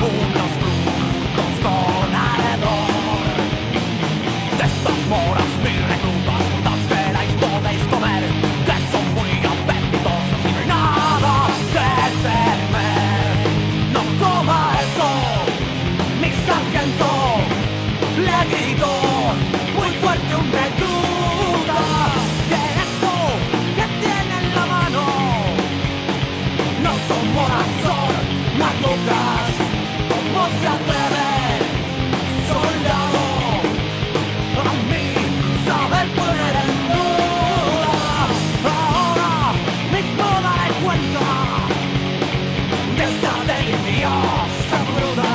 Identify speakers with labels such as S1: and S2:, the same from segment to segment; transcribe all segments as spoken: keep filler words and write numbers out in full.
S1: unos frutos con alrededor. De estas moras muy reclutas, las veréis, podéis comer, que son muy apetitosas y no hay nada que temer. No coma eso, mi sargento le gritó muy fuerte un recluta. Que eso que tiene en la mano no son moras, son maglucas. ¿Cómo se atreve, soldado, a mí saber poner en duda? Ahora mismo daré cuenta de esta deliciosa bruta.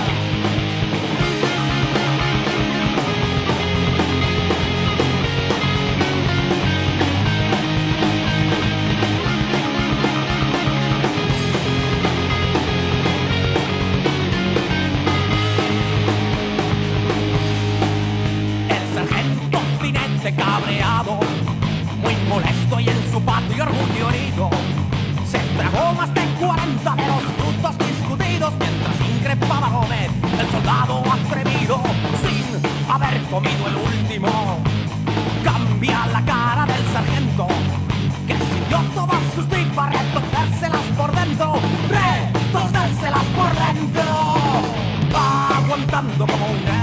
S1: Cabreado, muy molesto y en su patio orgullo herido, se tragó más de cuarenta de los frutos discutidos mientras increpaba a Gómez, el soldado atrevido, sin haber comido el último. Cambia la cara del sargento, que sintió todas sus tripas retorcérselas por dentro, retorcérselas por dentro, aguantando como un